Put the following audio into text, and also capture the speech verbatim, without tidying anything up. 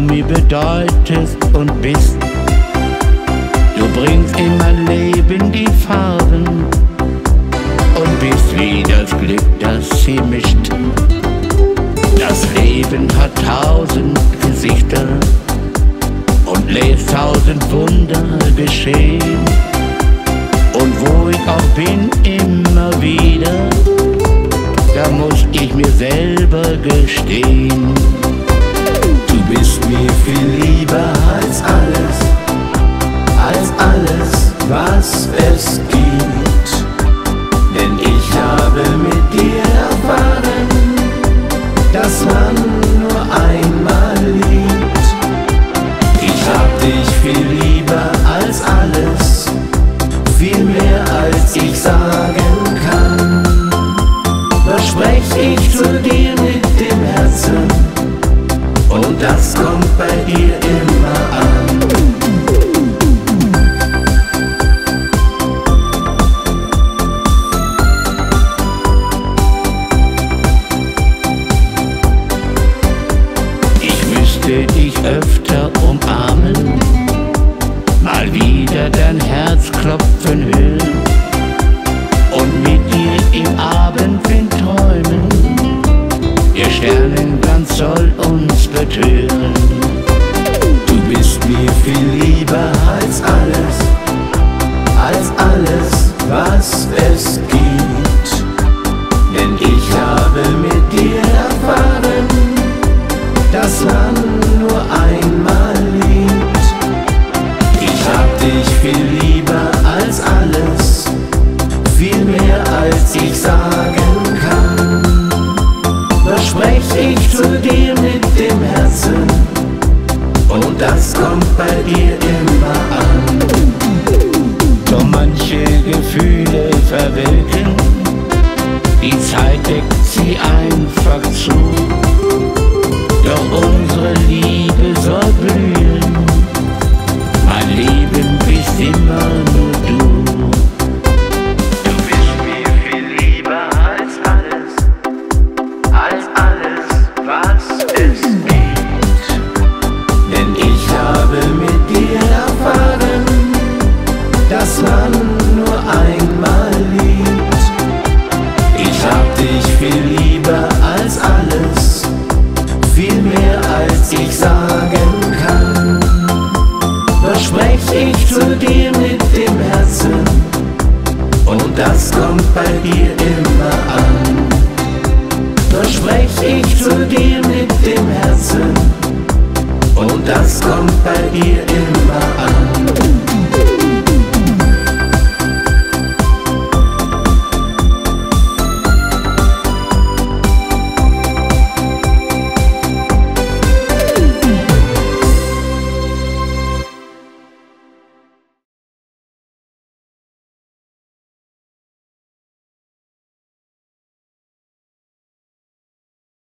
mir bedeutest und bist. Du bringst in mein Leben die Farben und bist wie das Glück, das sie mischt. Das Leben hat tausend Gesichter und lässt tausend Wunder geschehen. Und wo ich auch bin, immer wieder, da muss ich mir selber gestehen: Du bist mir viel lieber als alles, als alles, was es gibt. Denn ich habe mit dir erfahren, dass man nur einmal liebt. Ich hab dich viel lieber als alles, viel mehr als ich sagen kann. Versprech ich zu dir mit dem Herzen, und das kommt bei dir immer an. Ich müsste dich öfter umarmen, mal wieder dein Herz klopfen hören und mit dir im Abendwind träumen. Der Sternenglanz soll uns betören. Du bist mir viel lieber als alles, als alles, was es gibt. Denn ich habe mit dir erfahren, dass man nur einmal liebt. Ich hab dich viel lieber als alles, viel mehr als ich sagen kann. Versprech ich zu dir mit dem Herzen, und das kommt bei dir immer an. Doch manche Gefühle verwelken, die Zeit deckt sie einfach zu. Doch unsere Liebe soll blühen, mein Leben bist immer nur du. Du bist mir viel lieber als alles, als alles, was es gibt. Denn ich habe mit dir erfahren, dass man nur einmal liebt. Ich hab dich viel lieber als alles, viel mehr als ich sagen kann. Versprech ich zu dir mit dem Herzen, und das kommt bei dir immer an. Versprech ich zu dir mit dem Herzen, und das kommt bei dir